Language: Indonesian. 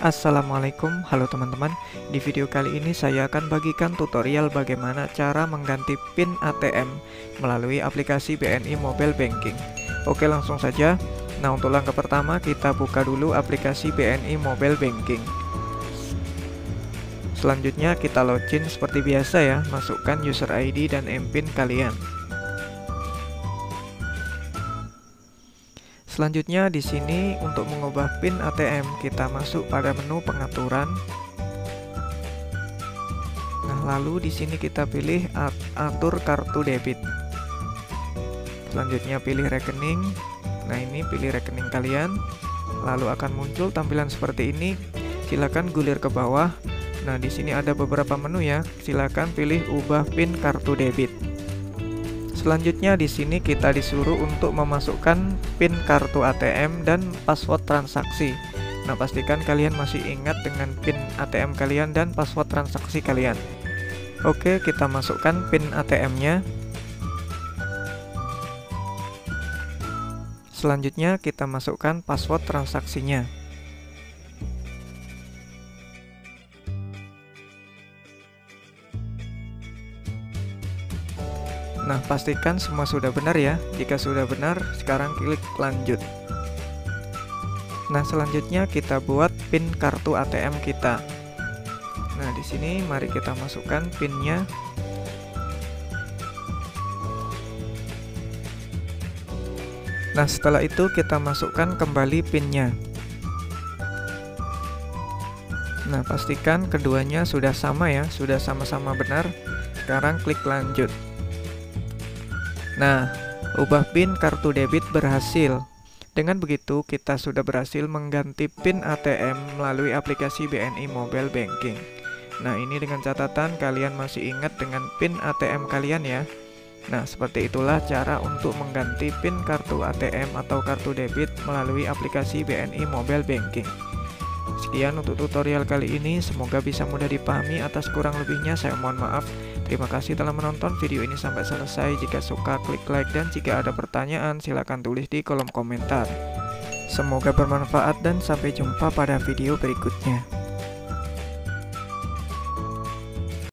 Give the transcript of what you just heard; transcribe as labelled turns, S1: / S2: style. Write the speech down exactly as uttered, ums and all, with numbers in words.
S1: Assalamualaikum, halo teman-teman. Di video kali ini saya akan bagikan tutorial bagaimana cara mengganti PIN A T M melalui aplikasi B N I Mobile Banking. Oke, langsung saja. Nah, untuk langkah pertama kita buka dulu aplikasi B N I Mobile Banking. Selanjutnya kita login seperti biasa ya, masukkan user I D dan M PIN kalian. Selanjutnya di sini untuk mengubah PIN A T M kita masuk pada menu pengaturan. Nah, lalu di sini kita pilih atur kartu debit. Selanjutnya pilih rekening. Nah, ini pilih rekening kalian. Lalu akan muncul tampilan seperti ini. Silakan gulir ke bawah. Nah, di sini ada beberapa menu ya. Silakan pilih ubah PIN kartu debit. Selanjutnya di sini kita disuruh untuk memasukkan PIN kartu A T M dan password transaksi. Nah, pastikan kalian masih ingat dengan PIN A T M kalian dan password transaksi kalian. Oke, kita masukkan PIN A T M-nya. Selanjutnya kita masukkan password transaksinya. Nah, pastikan semua sudah benar ya. Jika sudah benar, sekarang klik lanjut. Nah, selanjutnya kita buat PIN kartu A T M kita. Nah, di sini mari kita masukkan PIN-nya. Nah, setelah itu kita masukkan kembali PIN-nya. Nah, pastikan keduanya sudah sama ya, sudah sama-sama benar. Sekarang klik lanjut. Nah, ubah PIN kartu debit berhasil. Dengan begitu, kita sudah berhasil mengganti PIN A T M melalui aplikasi B N I Mobile Banking. Nah, ini dengan catatan kalian masih ingat dengan PIN A T M kalian ya. Nah, seperti itulah cara untuk mengganti PIN kartu A T M atau kartu debit melalui aplikasi B N I Mobile Banking. Sekian untuk tutorial kali ini, semoga bisa mudah dipahami. Atas kurang lebihnya saya mohon maaf. Terima kasih telah menonton video ini sampai selesai. Jika suka klik like dan jika ada pertanyaan silahkan tulis di kolom komentar. Semoga bermanfaat dan sampai jumpa pada video berikutnya.